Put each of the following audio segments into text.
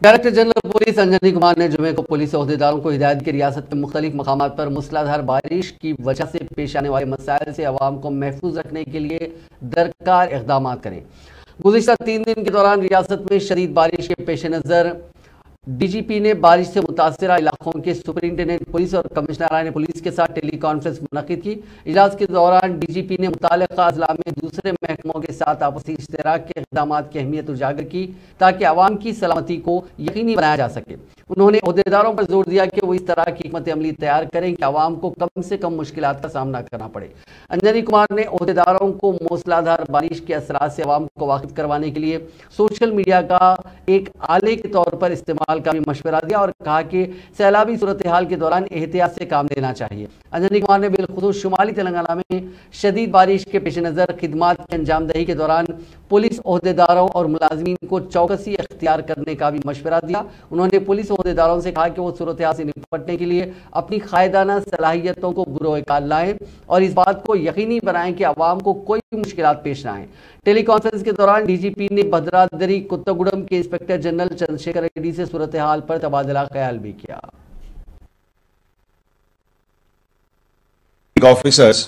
Director general police Anjani Kumar ने जुमे को पुलिस अहदेदारों को हिदायत की रियासत के मुख्तलिफ मकामात पर मूसलाधार बारिश की वजह से पेश आने वाले मसाइल से अवाम को महफूज रखने के लिए दरकार इक़दाम करें। गुज़िश्ता 3 दिन के दौरान रियासत में शदीद बारिश के पेश नज़र डीजीपी ने बारिश से मुतासरा इलाकों के सुपरिंटेंडेंट पुलिस और कमिश्नरान पुलिस के साथ टेली कॉन्फ्रेंस मुनक़िद की। इजलास के दौरान डीजीपी ने मुताल्लिक़ा अज़ला में दूसरे महकमों के साथ आपसी इश्तराक के इक़दामात की अहमियत उजागर की ताकि आवाम की सलामती को यकीनी बनाया जा सके। उन्होंने अहदेदारों पर जोर दिया कि वो इस तरह की हिकमत अमली तैयार करें कि आवाम को कम से कम मुश्किलात का सामना करना पड़े। अंजनी कुमार ने अहदेदारों को मूसलाधार बारिश के असरात से आवाम को वाकिफ करवाने के लिए सोशल मीडिया का एक आले के तौर पर इस्तेमाल का भी मशवरा दिया और कहा कि सैलाबी सूरत हाल के दौरान एहतियात से काम लेना चाहिए। अंजनी कुमार ने बिलखुसूस शुमाली तेलंगाना में शदीद बारिश के पेश नज़र खिदमात की अंजामदही के दौरान पुलिस अहदेदारों और मुलाजमीन को चौकसी अख्तियार करने का भी मशवरा दिया। उन्होंने पुलिस अहदेदारों से कहा कि वो सूरत हाल से निपटने के लिए अपनी कायदाना सलाहियतों को बुरोए कार लाएं और इस बात को यकीनी बनाएं कि आवाम को कोई मुश्किलात पेश न आए। टेली कॉन्फ्रेंस के दौरान डीजीपी ने भद्रादरी कुत्तागुड़म के इंस्पेक्टर जनरल चंद्रशेखर रेड्डी से सूरत हाल पर तबादला ख्याल भी किया। Officers,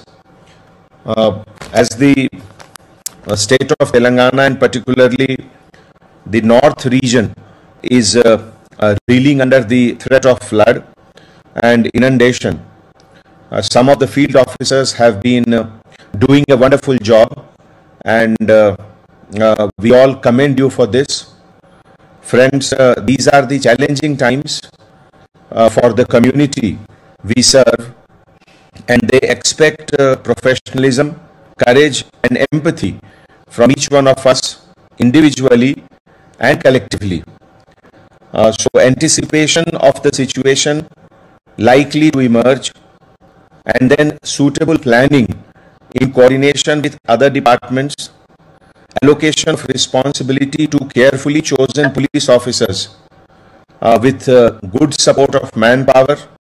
as the state of Telangana and particularly the north region is reeling under the threat of flood and inundation, some of the field officers have been doing a wonderful job, and we all commend you for this. Friends, these are the challenging times for the community we serve, and they expect professionalism, courage and empathy from each one of us individually and collectively. So anticipation of the situation likely to emerge, and then suitable planning in coordination with other departments, allocation of responsibility to carefully chosen police officers with good support of manpower